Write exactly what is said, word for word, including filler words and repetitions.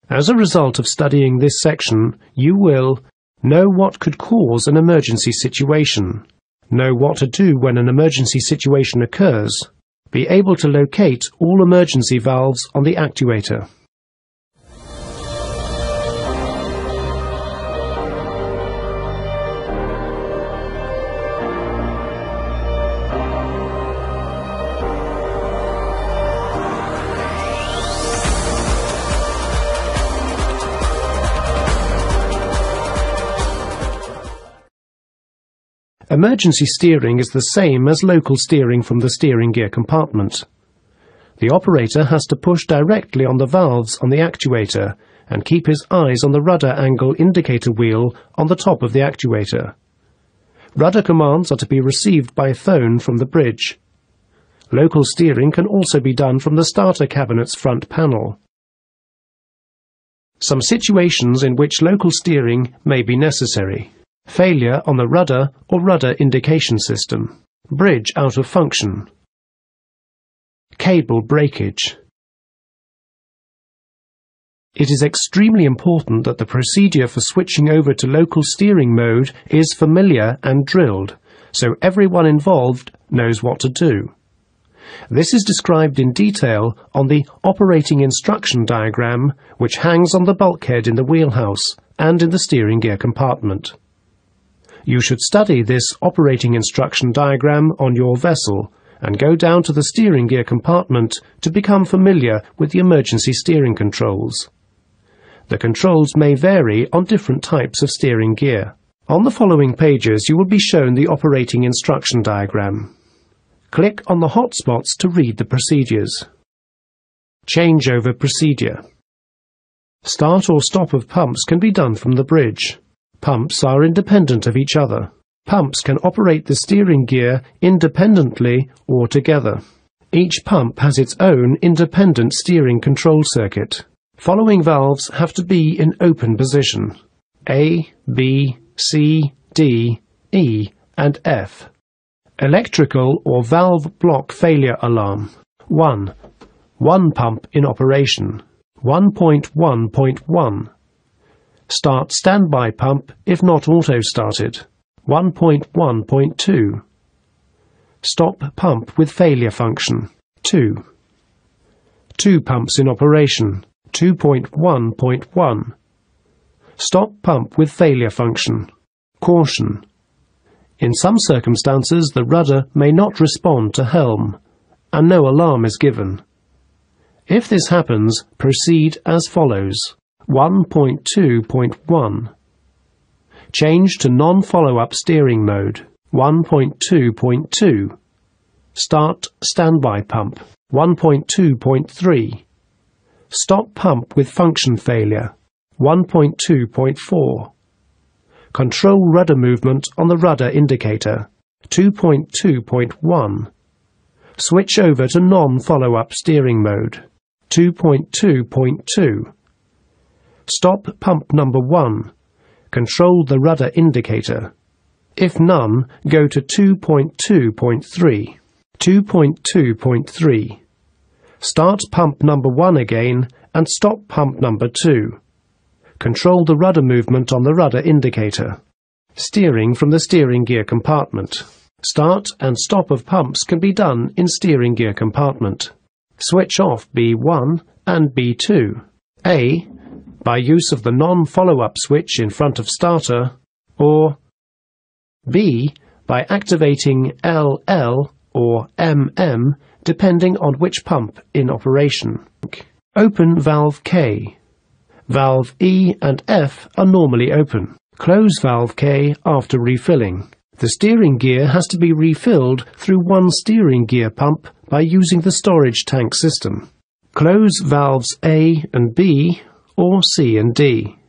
As a result of studying this section, you will know what could cause an emergency situation, know what to do when an emergency situation occurs, be able to locate all emergency valves on the actuator. Emergency steering is the same as local steering from the steering gear compartment. The operator has to push directly on the valves on the actuator and keep his eyes on the rudder angle indicator wheel on the top of the actuator. Rudder commands are to be received by phone from the bridge. Local steering can also be done from the starter cabinet's front panel. Some situations in which local steering may be necessary. Failure on the rudder or rudder indication system. Bridge out of function. Cable breakage. It is extremely important that the procedure for switching over to local steering mode is familiar and drilled, so everyone involved knows what to do. This is described in detail on the operating instruction diagram, which hangs on the bulkhead in the wheelhouse and in the steering gear compartment. You should study this operating instruction diagram on your vessel and go down to the steering gear compartment to become familiar with the emergency steering controls. The controls may vary on different types of steering gear. On the following pages you will be shown the operating instruction diagram. Click on the hotspots to read the procedures. Changeover procedure. Start or stop of pumps can be done from the bridge. Pumps are independent of each other. Pumps can operate the steering gear independently or together. Each pump has its own independent steering control circuit. Following valves have to be in open position: A, B, C, D, E, and F. Electrical or valve block failure alarm. one. One pump in operation. one point one point one. Start standby pump if not auto-started. one point one point two. Stop pump with failure function. two. Two pumps in operation. two point one point one. Stop pump with failure function. Caution. In some circumstances the rudder may not respond to helm, and no alarm is given. If this happens, proceed as follows. one point two point one. Change to non-follow-up steering mode. one point two point two. Start standby pump. one point two point three. Stop pump with function failure. one point two point four. Control rudder movement on the rudder indicator. two point two point one. Switch over to non-follow-up steering mode. two point two point two. Stop pump number one. Control the rudder indicator. If none, go to two point two point three. two point two point three. Start pump number one again and stop pump number two. Control the rudder movement on the rudder indicator. Steering from the steering gear compartment. Start and stop of pumps can be done in steering gear compartment. Switch off B one and B two. A. By use of the non-follow-up switch in front of starter, or B. By activating L L or M M depending on which pump in operation. Open valve K. Valve E and F are normally open. Close valve K after refilling. The steering gear has to be refilled through one steering gear pump by using the storage tank system. Close valves A and B or C and D.